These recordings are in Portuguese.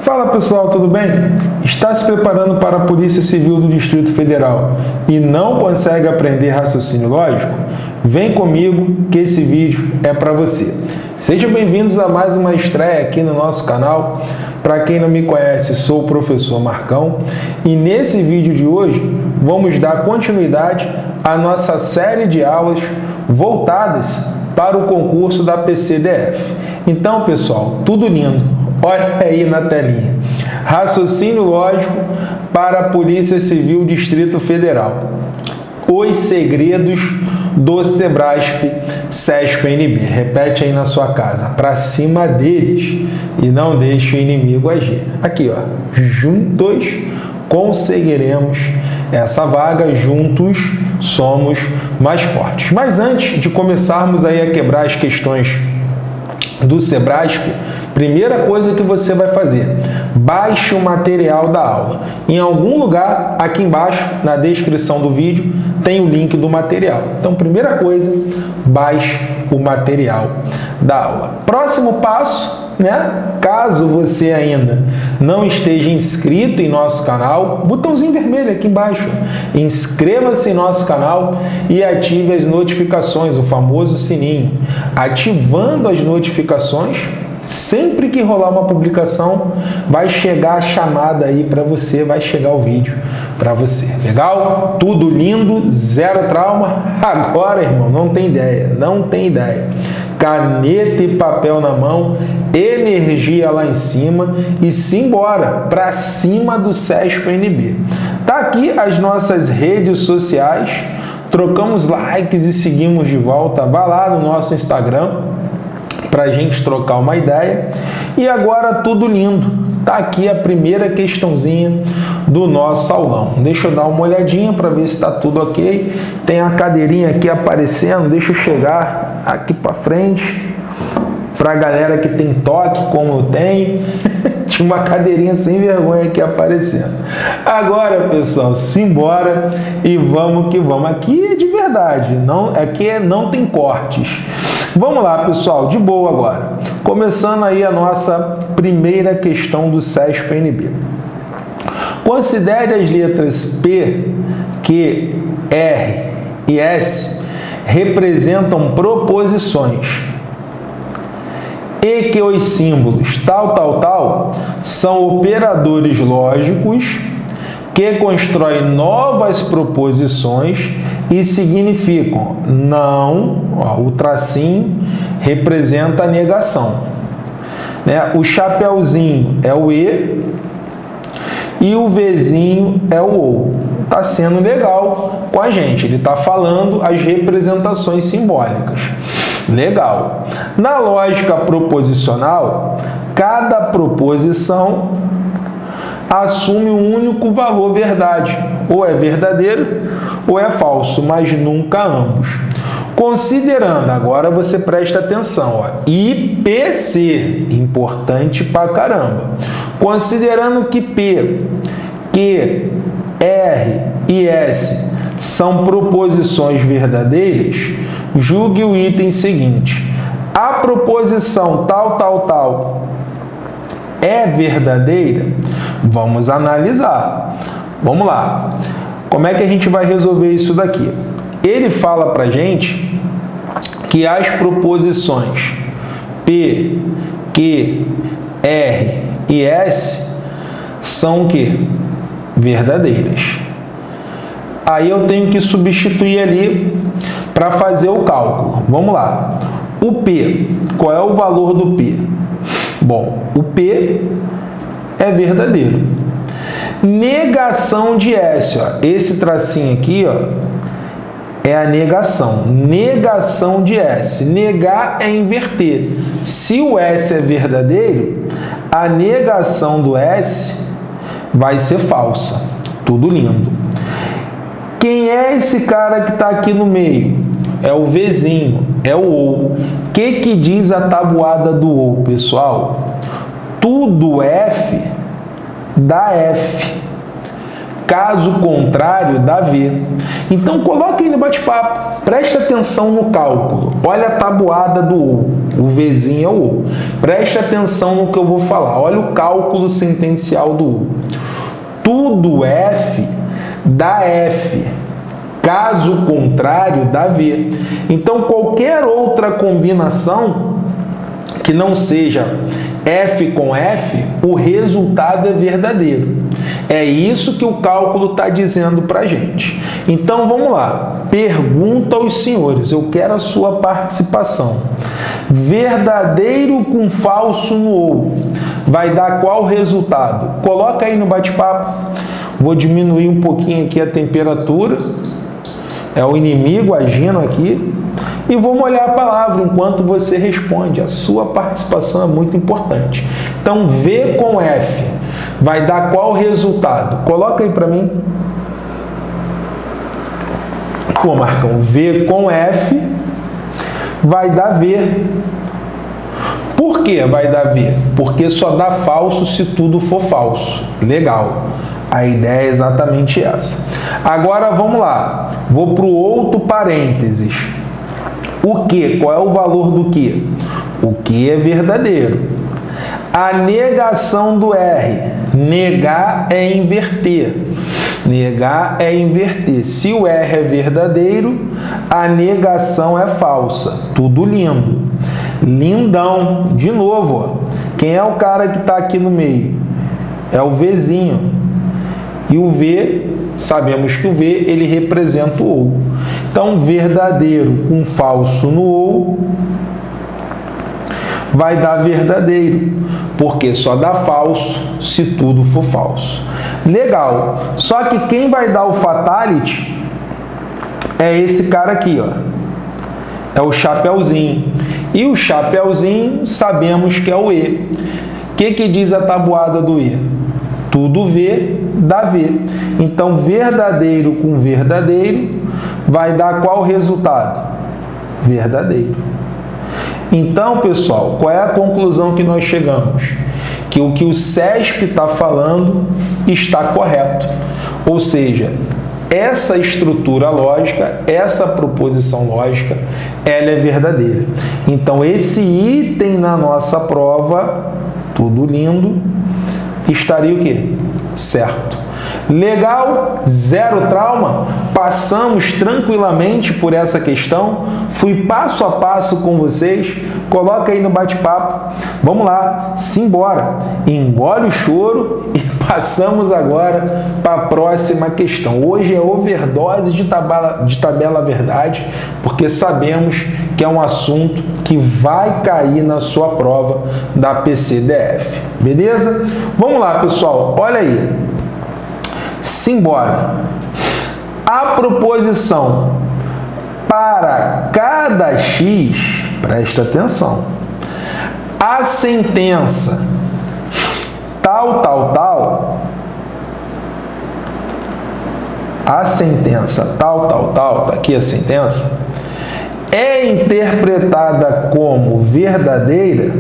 Fala pessoal, tudo bem? Está se preparando para a Polícia Civil do Distrito Federal e não consegue aprender raciocínio lógico? Vem comigo que esse vídeo é para você. Sejam bem-vindos a mais uma estreia aqui no nosso canal. Para quem não me conhece, sou o professor Marcão e nesse vídeo de hoje vamos dar continuidade à nossa série de aulas voltadas para o concurso da PCDF. Então, pessoal, tudo lindo. Olha aí na telinha. Raciocínio lógico para a Polícia Civil Distrito Federal. Os segredos do Sebrasp CESP-NB. Repete aí na sua casa. Para cima deles e não deixe o inimigo agir. Aqui, ó. Juntos conseguiremos essa vaga. Juntos somos mais fortes. Mas antes de começarmos aí a quebrar as questões do Sebrasp, primeira coisa que você vai fazer, baixe o material da aula. Em algum lugar aqui embaixo, na descrição do vídeo, tem o link do material. Então, primeira coisa, baixe o material da aula. Próximo passo, caso você ainda não esteja inscrito em nosso canal, botãozinho vermelho aqui embaixo, inscreva-se em nosso canal e ative as notificações, o famoso sininho. Ativando as notificações, sempre que rolar uma publicação, vai chegar a chamada aí para você, vai chegar o vídeo para você. Legal? Tudo lindo, zero trauma. Agora, irmão, não tem ideia, não tem ideia. Caneta e papel na mão, energia lá em cima e simbora para cima do CESP-NB. Tá aqui as nossas redes sociais, trocamos likes e seguimos de volta. Vai lá no nosso Instagram para a gente trocar uma ideia. E agora tudo lindo. Tá aqui a primeira questãozinha do nosso aulão. Deixa eu dar uma olhadinha para ver se está tudo ok. Tem a cadeirinha aqui aparecendo. Deixa eu chegar aqui para frente para a galera que tem toque, como eu tenho. Tinha uma cadeirinha sem vergonha aqui aparecendo. Agora, pessoal, simbora e vamos que vamos. Aqui é de verdade, aqui não tem cortes. Vamos lá, pessoal, de boa agora. Começando aí a nossa primeira questão do CESP-NB. Considere as letras P, Q, R e S representam proposições e que os símbolos tal são operadores lógicos que constroem novas proposições e significam não, o tracinho representa a negação, o chapeuzinho é o e o Vzinho é o ou. Tá sendo legal com a gente, ele tá falando as representações simbólicas. Legal. Na lógica proposicional, cada proposição assume um único valor verdade, ou é verdadeiro ou é falso, mas nunca ambos. Considerando, agora você presta atenção, IPC, importante pra caramba. Considerando que P, Q, R e S são proposições verdadeiras, julgue o item seguinte. A proposição tal é verdadeira? Vamos analisar. Vamos lá. Como é que a gente vai resolver isso daqui? Ele fala pra gente que as proposições P, Q, R e S são o quê? Verdadeiras. Aí eu tenho que substituir ali para fazer o cálculo. Vamos lá. O P, qual é o valor do P? Bom, o P é verdadeiro. Negação de S, esse tracinho aqui, é a negação. Negação de S. Negar é inverter. Se o S é verdadeiro, a negação do S vai ser falsa. Tudo lindo. Quem é esse cara que está aqui no meio? É o Vzinho, é o ou. O que diz a tabuada do ou, pessoal? Tudo F dá F. Caso contrário, dá V. Então, coloque aí no bate-papo. Preste atenção no cálculo. Olha a tabuada do ou. O Vzinho é o ou. Preste atenção no que eu vou falar. Olha o cálculo sentencial do ou. Tudo F dá F. Caso contrário, dá V. Então, qualquer outra combinação que não seja F com F, o resultado é verdadeiro. É isso que o cálculo está dizendo para a gente. Então, vamos lá. Pergunta aos senhores. Eu quero a sua participação. Verdadeiro com falso no ou. Vai dar qual resultado? Coloca aí no bate-papo. Vou diminuir um pouquinho aqui a temperatura. É o inimigo agindo aqui. E vou olhar a palavra enquanto você responde. A sua participação é muito importante. Então, V com F vai dar qual resultado? Coloca aí para mim. Pô, Marcão, V com F vai dar V. Por que vai dar V? Porque só dá falso se tudo for falso. Legal. A ideia é exatamente essa. Agora, vamos lá. Vou para o outro parênteses. O que? Qual é o valor do que? O que é verdadeiro. A negação do R. Negar é inverter. Negar é inverter. Se o R é verdadeiro, a negação é falsa. Tudo lindo. Lindão. De novo, ó. Quem é o cara que está aqui no meio? É o Vzinho. E o V, sabemos que o V, ele representa o ou. Então, verdadeiro com falso no ou vai dar verdadeiro, porque só dá falso se tudo for falso. Legal. Só que quem vai dar o fatality é esse cara aqui, ó. É o chapeuzinho. E o chapeuzinho sabemos que é o E. O que diz a tabuada do E? Tudo V dá V. Então, verdadeiro com verdadeiro vai dar qual resultado? Verdadeiro. Então, pessoal, qual é a conclusão que nós chegamos? Que o que o CESP está falando está correto. Ou seja, essa estrutura lógica, essa proposição lógica, ela é verdadeira. Então, esse item na nossa prova, tudo lindo, estaria o quê? Certo. Legal, zero trauma, passamos tranquilamente por essa questão, fui passo a passo com vocês, coloca aí no bate-papo, vamos lá, simbora, engole o choro e passamos agora para a próxima questão. Hoje é overdose de tabela verdade, porque sabemos que é um assunto que vai cair na sua prova da PCDF, beleza? Vamos lá, pessoal, olha aí. Simbora. A proposição para cada X, presta atenção, a sentença tal, a sentença tal, tá aqui a sentença, é interpretada como verdadeira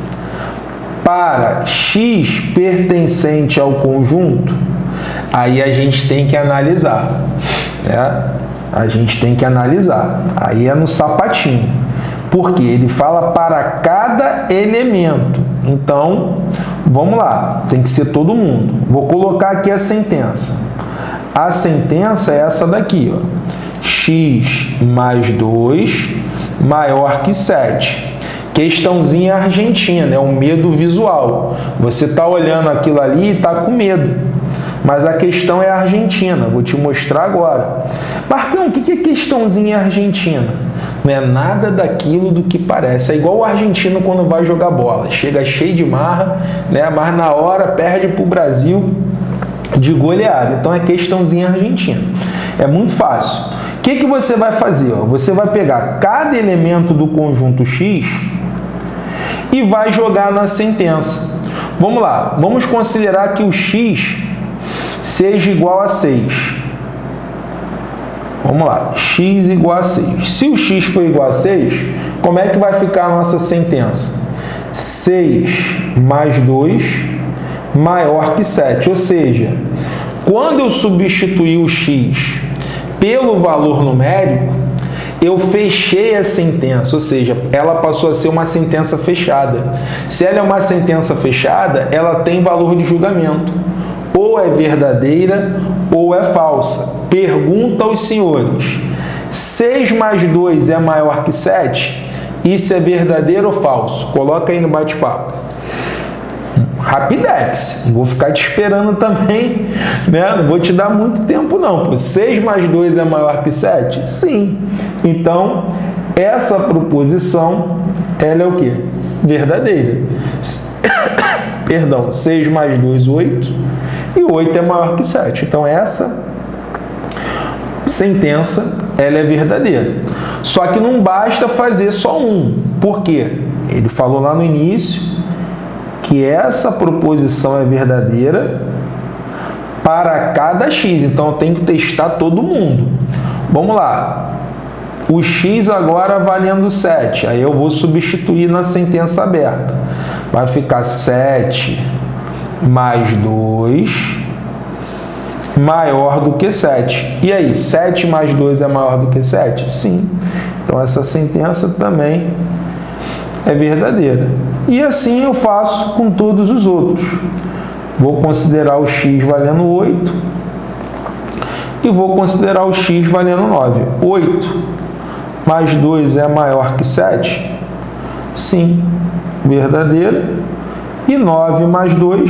para X pertencente ao conjunto. Aí a gente tem que analisar, né? A gente tem que analisar. Aí é no sapatinho. Porque ele fala para cada elemento. Então, vamos lá. Tem que ser todo mundo. Vou colocar aqui a sentença. A sentença é essa daqui, ó. X mais 2 maior que 7. Questãozinha argentina, é um medo visual. Você está olhando aquilo ali e está com medo. Mas a questão é argentina, vou te mostrar agora. Marcão, o que é questãozinha argentina? Não é nada daquilo do que parece. É igual o argentino quando vai jogar bola. Chega cheio de marra, né? Mas na hora perde para o Brasil de goleada. Então é questãozinha argentina. É muito fácil. O que você vai fazer? Você vai pegar cada elemento do conjunto X e vai jogar na sentença. Vamos lá. Vamos considerar que o X seja igual a 6. Vamos lá, x igual a 6. Se o x for igual a 6, como é que vai ficar a nossa sentença? 6 mais 2 maior que 7. Ou seja, quando eu substituir o x pelo valor numérico, eu fechei a sentença, ou seja, ela passou a ser uma sentença fechada. Se ela é uma sentença fechada, ela tem valor de julgamento. Ou é verdadeira ou é falsa. Pergunta aos senhores: 6 mais 2 é maior que 7? Isso é verdadeiro ou falso? Coloca aí no bate-papo. Rapidex, não vou ficar te esperando também, né? Não vou te dar muito tempo não. 6 mais 2 é maior que 7? Sim. Então, essa proposição, ela é o quê? Verdadeira. Perdão, 6 mais 2, 8, e 8 é maior que 7. Então, essa sentença, ela é verdadeira. Só que não basta fazer só um. Por quê? Ele falou lá no início que essa proposição é verdadeira para cada x. Então, eu tenho que testar todo mundo. Vamos lá. O x agora valendo 7. Aí eu vou substituir na sentença aberta. Vai ficar 7 mais 2 maior do que 7. E aí, 7 mais 2 é maior do que 7? Sim. Então, essa sentença também é verdadeira. E assim eu faço com todos os outros. Vou considerar o x valendo 8 e vou considerar o x valendo 9. 8 mais 2 é maior que 7? Sim, verdadeira. E 9 mais 2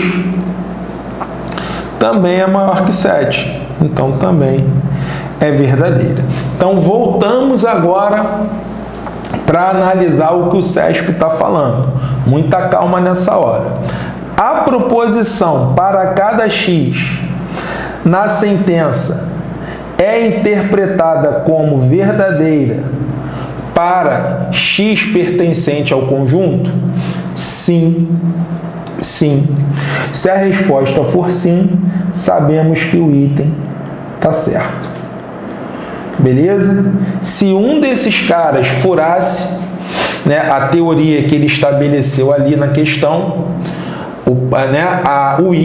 também é maior que 7. Então, também é verdadeira. Então, voltamos agora para analisar o que o CESP está falando. Muita calma nessa hora. A proposição para cada x na sentença é interpretada como verdadeira para x pertencente ao conjunto? Sim. Sim. Se a resposta for sim, sabemos que o item está certo. Beleza? Se um desses caras furasse, né, a teoria que ele estabeleceu ali na questão, o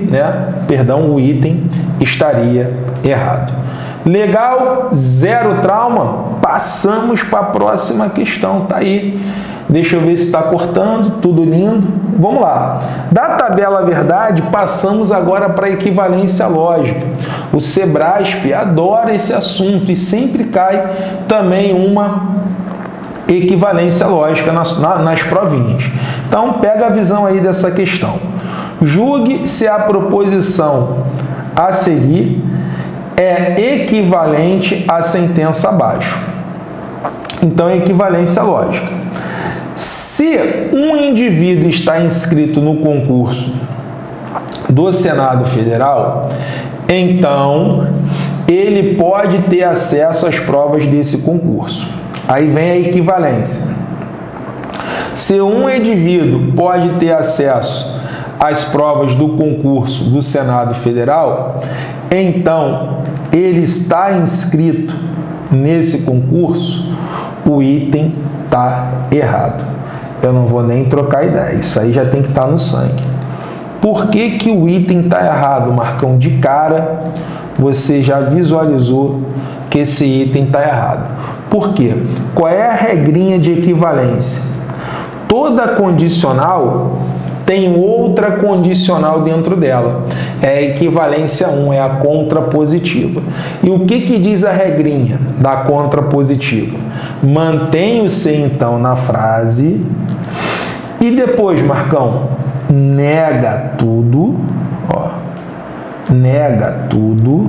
item estaria errado. Legal? Zero trauma? Passamos para a próxima questão. Tá aí. Deixa eu ver se está cortando. Tudo lindo. Vamos lá. Da tabela verdade, passamos agora para a equivalência lógica. O Sebrasp adora esse assunto e sempre cai também uma equivalência lógica nas provinhas. Então, pega a visão aí dessa questão. Julgue se a proposição a seguir é equivalente à sentença abaixo. Então, equivalência lógica. Se um indivíduo está inscrito no concurso do Senado Federal, então ele pode ter acesso às provas desse concurso. Aí vem a equivalência. Se um indivíduo pode ter acesso às provas do concurso do Senado Federal, então ele está inscrito nesse concurso, o item está errado. Eu não vou nem trocar ideia, isso aí já tem que estar no sangue. Por que que o item está errado, Marcão? De cara, você já visualizou que esse item está errado. Por quê? Qual é a regrinha de equivalência? Toda condicional tem outra condicional dentro dela. É a equivalência 1, é a contrapositiva. E o que que diz a regrinha da contrapositiva? Mantém o C, então, na frase. E depois, Marcão, nega tudo. Ó, nega tudo.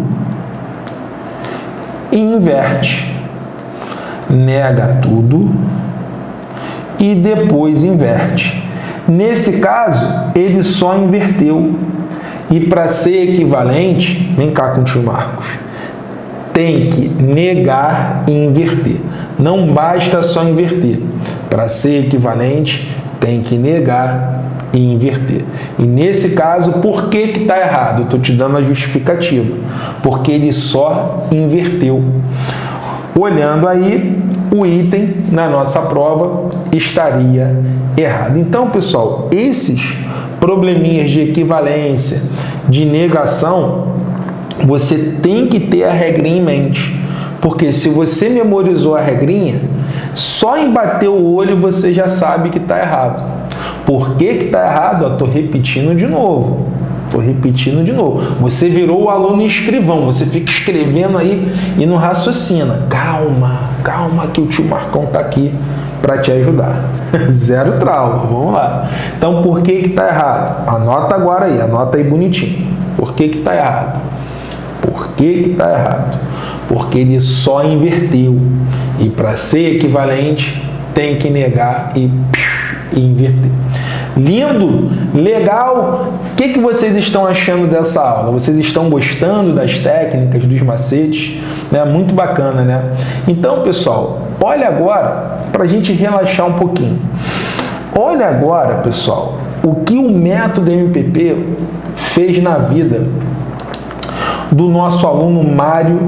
E inverte. Nega tudo. E depois inverte. Nesse caso, ele só inverteu. E para ser equivalente, vem cá com o tio Marcos, tem que negar e inverter. Não basta só inverter. Para ser equivalente, tem que negar e inverter. E nesse caso, por que que está errado? Eu estou te dando a justificativa. Porque ele só inverteu. Olhando aí, o item na nossa prova estaria errado. Então, pessoal, esses probleminhas de equivalência, de negação, você tem que ter a regrinha em mente. Porque se você memorizou a regrinha, só em bater o olho você já sabe que está errado. Por que está errado? Estou repetindo de novo. Você virou o aluno escrivão, você fica escrevendo aí e não raciocina. Calma que o tio Marcão está aqui para te ajudar. Zero trauma, vamos lá. Então, por que está errado? Anota agora aí, anota aí bonitinho. Por que está errado? Porque ele só inverteu. E para ser equivalente, tem que negar e inverter. Lindo? Legal? O que vocês estão achando dessa aula? Vocês estão gostando das técnicas, dos macetes? Muito bacana, né? Então, pessoal, olha agora, para a gente relaxar um pouquinho. Olha agora, pessoal, o que o método MPP fez na vida do nosso aluno Mário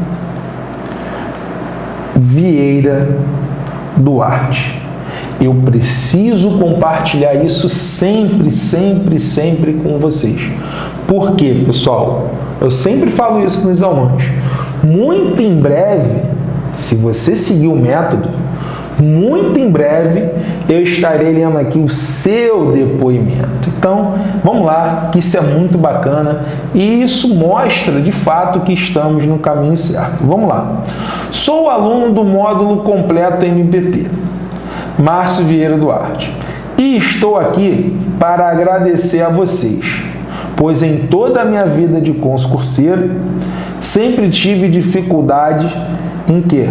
Vieira Duarte. Eu preciso compartilhar isso sempre com vocês. Por quê, pessoal? Eu sempre falo isso nos alunos. Muito em breve, se você seguir o método, muito em breve eu estarei lendo aqui o seu depoimento. Então, vamos lá, que isso é muito bacana e isso mostra de fato que estamos no caminho certo. Vamos lá. Sou aluno do módulo completo MPP, Márcio Vieira Duarte, e estou aqui para agradecer a vocês, pois em toda a minha vida de concurseiro sempre tive dificuldade em quê?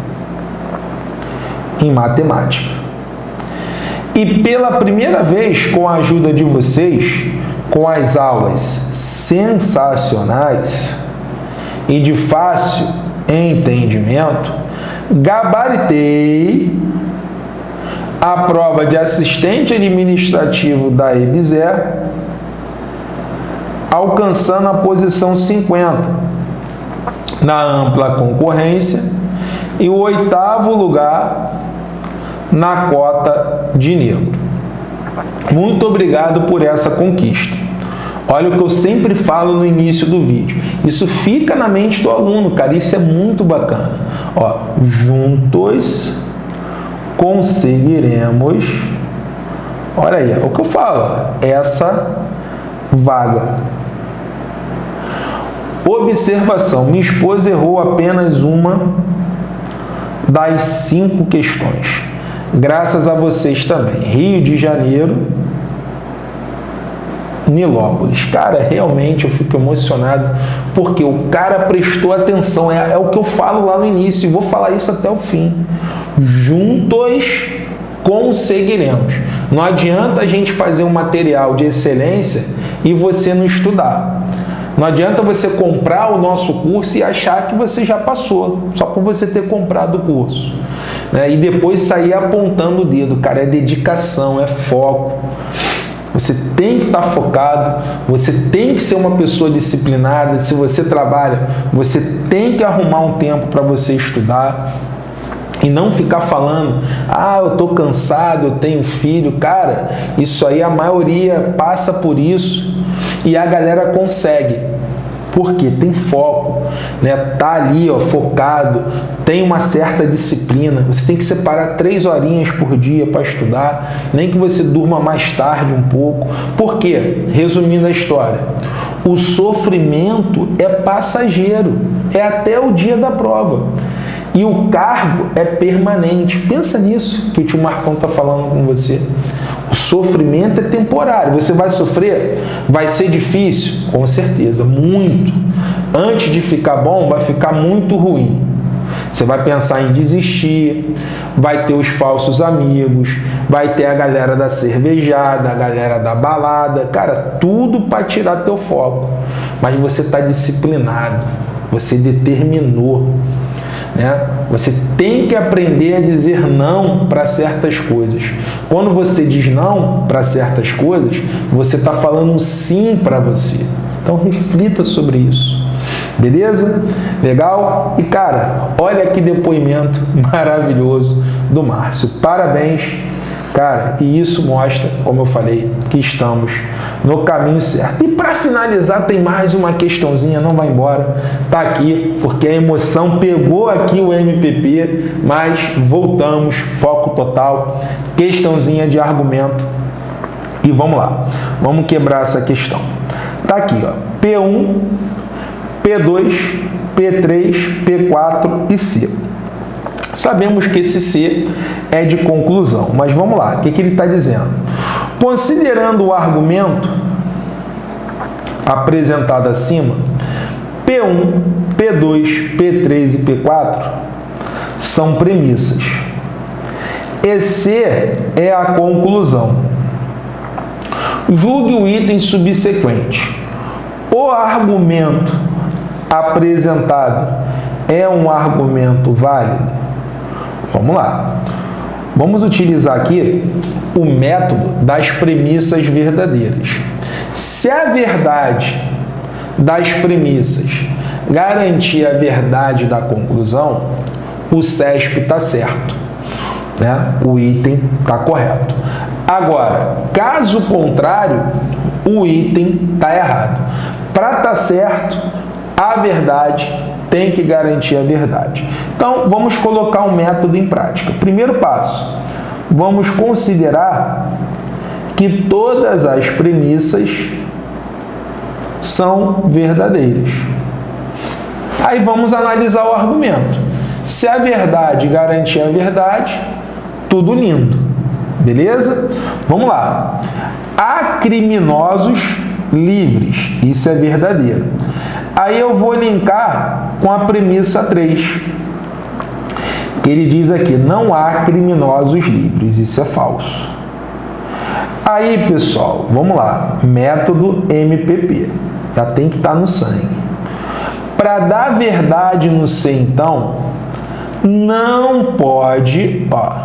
Em matemática. E pela primeira vez, com a ajuda de vocês, com as aulas sensacionais e de fácil entendimento, gabaritei a prova de assistente administrativo da EBSER, alcançando a posição 50 na ampla concorrência e o 8º lugar na cota de negro. Muito obrigado por essa conquista. Olha o que eu sempre falo no início do vídeo. Isso fica na mente do aluno, cara. Isso é muito bacana. Ó, juntos conseguiremos, olha aí, é o que eu falo, essa vaga. Observação, minha esposa errou apenas uma das 5 questões. Graças a vocês também. Rio de Janeiro, Nilópolis. Cara, realmente eu fico emocionado porque o cara prestou atenção. É o que eu falo lá no início e vou falar isso até o fim. Juntos conseguiremos. Não adianta a gente fazer um material de excelência e você não estudar. Não adianta você comprar o nosso curso e achar que você já passou, só por você ter comprado o curso, né? E depois sair apontando o dedo. Cara, é dedicação, é foco. Você tem que estar focado, você tem que ser uma pessoa disciplinada. Se você trabalha, você tem que arrumar um tempo para você estudar. E não ficar falando, eu tô cansado, eu tenho filho. Cara, isso aí a maioria passa por isso e a galera consegue. Porque tem foco, né? Tá ali, ó, focado, tem uma certa disciplina. Você tem que separar 3 horinhas por dia para estudar, nem que você durma mais tarde um pouco. Por quê? Resumindo a história, o sofrimento é passageiro, é até o dia da prova. E o cargo é permanente. Pensa nisso que o tio Marcão está falando com você. O sofrimento é temporário. Você vai sofrer? Vai ser difícil? Com certeza, muito. Antes de ficar bom, vai ficar muito ruim. Você vai pensar em desistir, vai ter os falsos amigos, vai ter a galera da cervejada, a galera da balada. Cara, tudo para tirar teu foco. Mas você está disciplinado, você determinou. Né? Você tem que aprender a dizer não para certas coisas. Quando você diz não para certas coisas, você está falando sim para você. Então reflita sobre isso. Beleza? Legal? E cara, olha que depoimento maravilhoso do Márcio. Parabéns, cara. E isso mostra, como eu falei, que estamos no caminho certo. E para finalizar, tem mais uma questãozinha, não vai embora, tá aqui, porque a emoção pegou aqui o MPP, mas voltamos, foco total, questãozinha de argumento, e vamos lá, vamos quebrar essa questão. Tá aqui, ó, P1, P2, P3, P4 e C. Sabemos que esse C é de conclusão, mas vamos lá, o que ele está dizendo? Considerando o argumento apresentado acima, P1, P2, P3 e P4 são premissas. E C é a conclusão. Julgue o item subsequente. O argumento apresentado é um argumento válido? Vamos lá. Vamos utilizar aqui o método das premissas verdadeiras. Se a verdade das premissas garantir a verdade da conclusão, o CESP está certo, né? O item está correto. Agora, caso contrário, o item está errado. Para estar certo, a verdade tem que garantir a verdade. Então, vamos colocar um método em prática. Primeiro passo, vamos considerar que todas as premissas são verdadeiras. Aí vamos analisar o argumento. Se a verdade garantir a verdade, tudo lindo. Beleza? Vamos lá. Há criminosos livres. Isso é verdadeiro. Aí eu vou linkar com a premissa 3. Que ele diz aqui, não há criminosos livres. Isso é falso. Aí, pessoal, vamos lá. Método MPP. Já tem que estar no sangue. Para dar verdade no C, então, não pode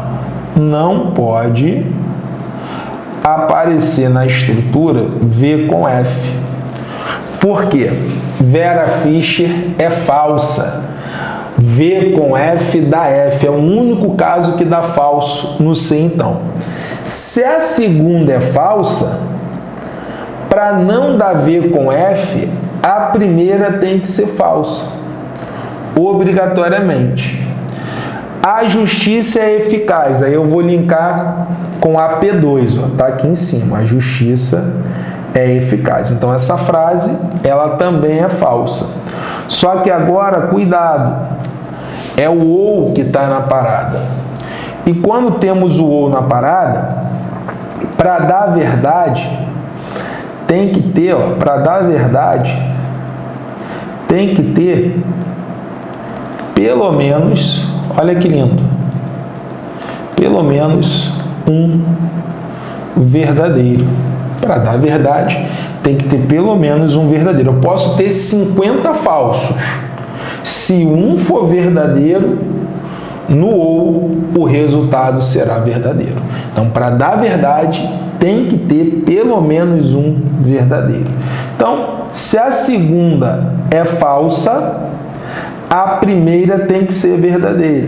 aparecer na estrutura V com F. Por quê? Vera Fischer é falsa. V com F dá F. É o único caso que dá falso no C, então. Se a segunda é falsa, para não dar V com F, a primeira tem que ser falsa. Obrigatoriamente. A justiça é eficaz. Aí eu vou linkar com a P2, ó, tá aqui em cima. A justiça é eficaz. Então essa frase, ela também é falsa. Só que agora, cuidado, é o ou que está na parada. E quando temos o ou na parada, para dar verdade, tem que ter, para dar verdade, tem que ter pelo menos, olha que lindo, pelo menos um verdadeiro. Para dar verdade, tem que ter pelo menos um verdadeiro. Eu posso ter 50 falsos. Se um for verdadeiro, no ou, o resultado será verdadeiro. Então, para dar verdade, tem que ter pelo menos um verdadeiro. Então, se a segunda é falsa, a primeira tem que ser verdadeira.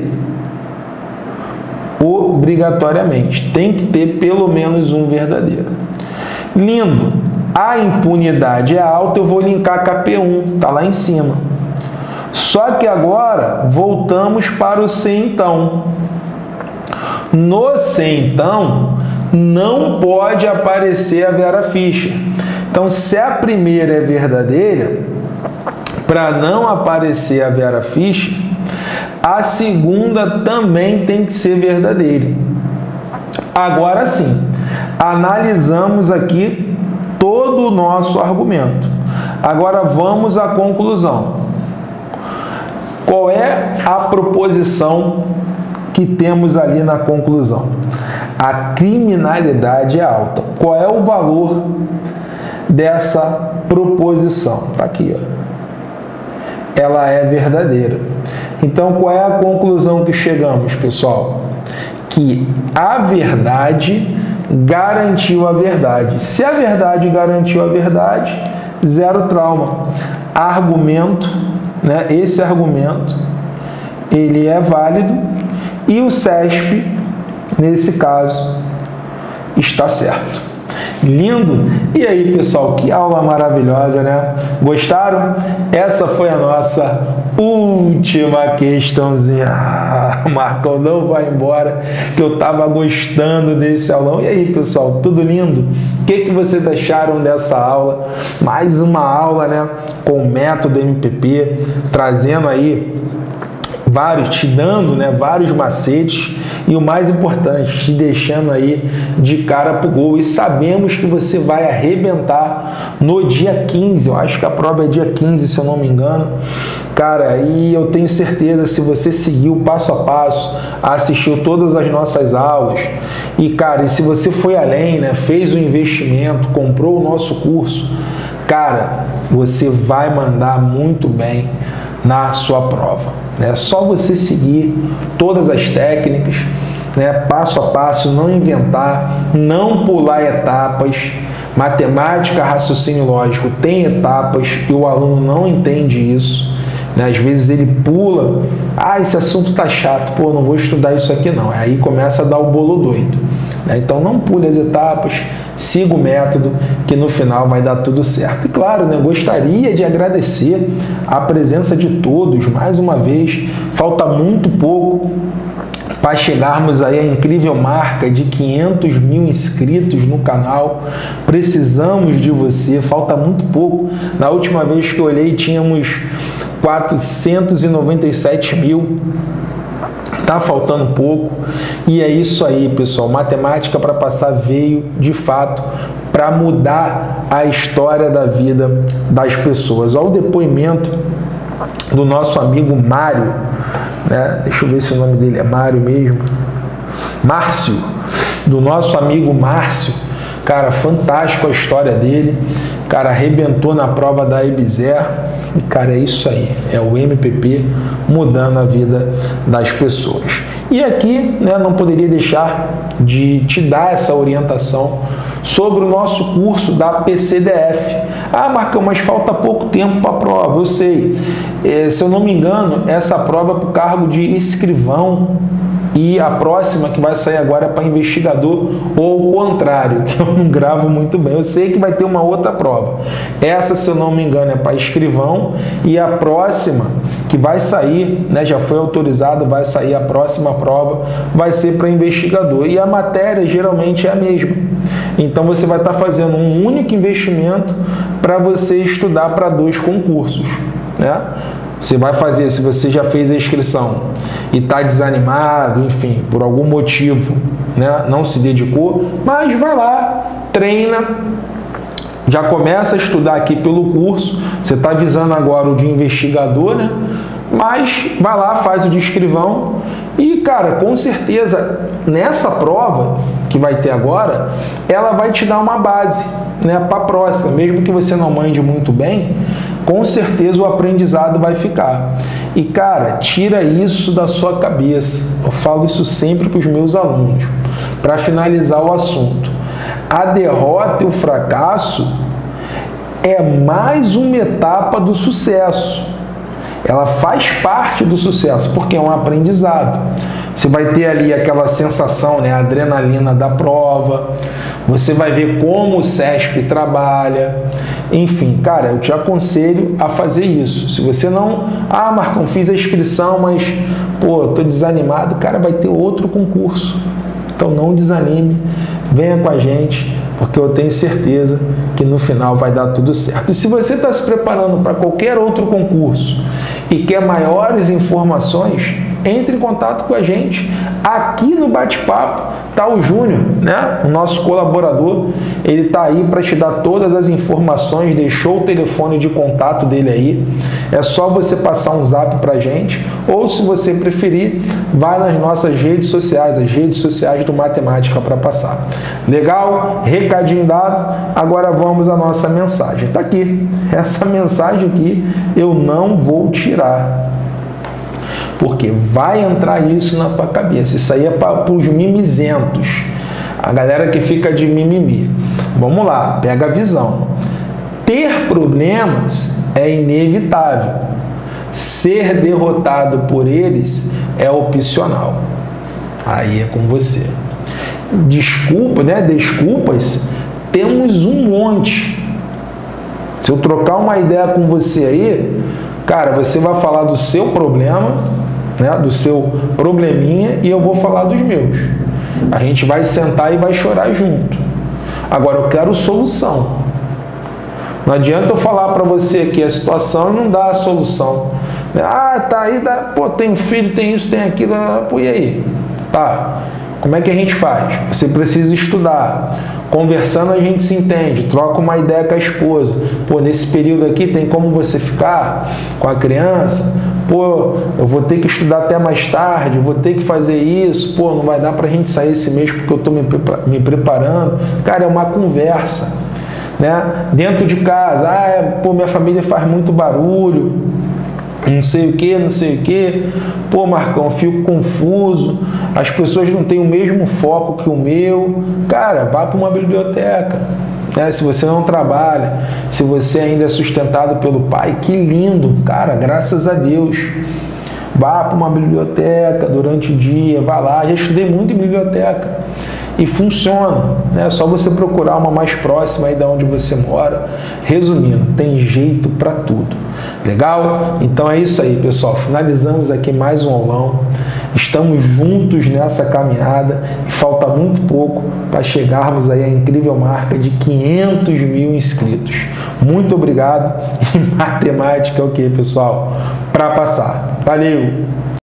Obrigatoriamente. Tem que ter pelo menos um verdadeiro. Lindo. A impunidade é alta, eu vou linkar com a P1, tá lá em cima. Só que agora voltamos para o C, então. No C, então, não pode aparecer a Vera Fischer. Então, se a primeira é verdadeira, para não aparecer a Vera Fischer, a segunda também tem que ser verdadeira. Agora sim, analisamos aqui todo o nosso argumento. Agora vamos à conclusão. Qual é a proposição que temos ali na conclusão? A criminalidade é alta. Qual é o valor dessa proposição? Está aqui, ó. Ela é verdadeira. Então, qual é a conclusão que chegamos, pessoal? Que a verdade garantiu a verdade. Se a verdade garantiu a verdade, zero trauma. Argumento, né? Esse argumento, ele é válido e o CESP, nesse caso, está certo. Lindo! E aí, pessoal, que aula maravilhosa, né? Gostaram? Essa foi a nossa última questãozinha. Marcão, não vai embora, que eu tava gostando desse aulão. E aí, pessoal, tudo lindo? O que vocês acharam dessa aula? Mais uma aula, né, com o método MPP, trazendo aí te dando, né, vários macetes e o mais importante, te deixando aí de cara pro gol. E sabemos que você vai arrebentar no dia 15, eu acho que a prova é dia 15, se eu não me engano. Cara, e eu tenho certeza, se você seguiu passo a passo, assistiu todas as nossas aulas, e cara, e se você foi além, né, fez o investimento, comprou o nosso curso, cara, você vai mandar muito bem na sua prova. É só você seguir todas as técnicas, né, passo a passo, não inventar, não pular etapas. Matemática, raciocínio lógico tem etapas e o aluno não entende isso. Né? Às vezes ele pula, esse assunto tá chato, pô, não vou estudar isso aqui não. Aí começa a dar o bolo doido. Né? Então não pule as etapas, siga o método, que no final vai dar tudo certo. E claro, né, gostaria de agradecer a presença de todos, mais uma vez, falta muito pouco para chegarmos aí à incrível marca de 500 mil inscritos no canal. Precisamos de você, falta muito pouco. Na última vez que eu olhei, tínhamos 497 mil. Tá faltando pouco. E é isso aí, pessoal. Matemática para passar veio, de fato, para mudar a história da vida das pessoas. Olha o depoimento do nosso amigo Mário, né? Deixa eu ver se o nome dele é Mário mesmo. Márcio, do nosso amigo Márcio. Cara, fantástico a história dele. Cara, arrebentou na prova da EBSER. E, cara, é isso aí. É o MPP mudando a vida das pessoas. E aqui, né, não poderia deixar de te dar essa orientação sobre o nosso curso da PCDF. Marcão, mas falta pouco tempo para a prova. Eu sei. Se eu não me engano, essa prova é para o cargo de escrivão. E a próxima que vai sair agora é para investigador, ou o contrário, que eu não gravo muito bem. Eu sei que vai ter uma outra prova. Essa, se eu não me engano, é para escrivão, e a próxima que vai sair, né, já foi autorizada, vai sair a próxima prova, vai ser para investigador. E a matéria geralmente é a mesma. Então você vai estar fazendo um único investimento para você estudar para 2 concursos, né? Você vai fazer, se você já fez a inscrição e está desanimado, enfim, por algum motivo, né, não se dedicou, mas vai lá, treina, já começa a estudar aqui pelo curso. Você está visando agora o de investigador, né? Mas vai lá, faz o de escrivão e, cara, com certeza, nessa prova que vai ter agora, ela vai te dar uma base, né, para a próxima, mesmo que você não mande muito bem, com certeza o aprendizado vai ficar. E, cara, tira isso da sua cabeça. Eu falo isso sempre para os meus alunos, para finalizar o assunto. A derrota e o fracasso é mais uma etapa do sucesso. Ela faz parte do sucesso, porque é um aprendizado. Você vai ter ali aquela sensação, né, a adrenalina da prova. Você vai ver como o CESP trabalha. Enfim, cara, eu te aconselho a fazer isso. Se você não... Marcão, fiz a inscrição, mas, pô, tô desanimado. Cara, vai ter outro concurso. Então não desanime. Venha com a gente, porque eu tenho certeza que no final vai dar tudo certo. E se você está se preparando para qualquer outro concurso e quer maiores informações, entre em contato com a gente. Aqui no bate-papo está o Júnior, né? O nosso colaborador. Ele está aí para te dar todas as informações, deixou o telefone de contato dele aí. É só você passar um zap para a gente, ou se você preferir, vai nas nossas redes sociais, as redes sociais do Matemática para passar. Legal? Recadinho dado. Agora vamos à nossa mensagem. Está aqui. Essa mensagem aqui eu não vou tirar, porque vai entrar isso na tua cabeça. Isso aí é para os mimizentos, a galera que fica de mimimi. Vamos lá, pega a visão. Ter problemas é inevitável. Ser derrotado por eles é opcional. Aí é com você. Desculpa, né? Desculpas temos um monte. Se eu trocar uma ideia com você aí, cara, você vai falar do seu problema, né, do seu probleminha, e eu vou falar dos meus. A gente vai sentar e vai chorar junto. Agora, eu quero solução. Não adianta eu falar para você aqui a situação e não dar a solução. Ah, tá aí, pô, tem um filho, tem isso, tem aquilo, pô, e aí? Tá, como é que a gente faz? Você precisa estudar. Conversando a gente se entende, troca uma ideia com a esposa. Pô, nesse período aqui tem como você ficar com a criança? Pô, eu vou ter que estudar até mais tarde, vou ter que fazer isso. Pô, não vai dar pra gente sair esse mês porque eu tô me preparando. Cara, é uma conversa, né? Dentro de casa, pô, minha família faz muito barulho, não sei o que. Pô, Marcão, eu fico confuso, as pessoas não têm o mesmo foco que o meu. Cara, vá para uma biblioteca, né? Se você não trabalha, se você ainda é sustentado pelo pai, que lindo, cara, graças a Deus. Vá para uma biblioteca durante o dia, vá lá. Já estudei muito em biblioteca e funciona, né? É só você procurar uma mais próxima aí de onde você mora. Resumindo, tem jeito para tudo. Legal? Então é isso aí, pessoal. Finalizamos aqui mais um aulão. Estamos juntos nessa caminhada e falta muito pouco para chegarmos aí à incrível marca de 500 mil inscritos. Muito obrigado. E matemática é o que, pessoal? Para passar. Valeu!